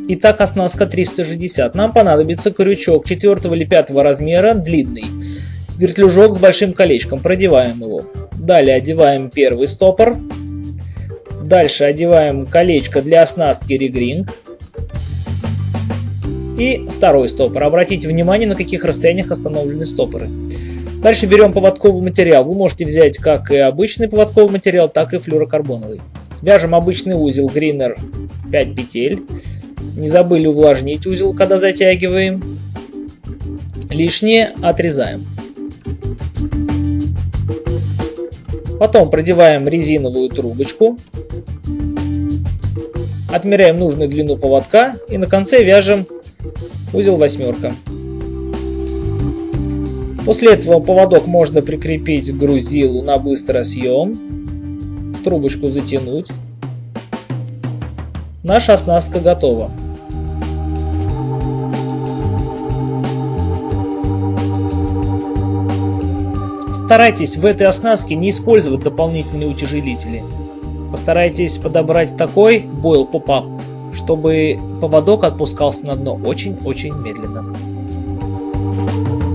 Итак, оснастка 360. Нам понадобится крючок 4 или 5 размера, длинный. Вертлюжок с большим колечком. Продеваем его. Далее одеваем первый стопор. Дальше одеваем колечко для оснастки ригринг. И второй стопор. Обратите внимание, на каких расстояниях остановлены стопоры. Дальше берем поводковый материал. Вы можете взять как и обычный поводковый материал, так и флюорокарбоновый. Вяжем обычный узел Greener 5 петель. Не забыли увлажнить узел, когда затягиваем. Лишнее отрезаем. Потом продеваем резиновую трубочку. Отмеряем нужную длину поводка. И на конце вяжем узел восьмерка. После этого поводок можно прикрепить к грузилу на быстросъем. Трубочку затянуть. Наша оснастка готова. Старайтесь в этой оснастке не использовать дополнительные утяжелители. Постарайтесь подобрать такой бойл поп-ап, чтобы поводок отпускался на дно очень-очень медленно.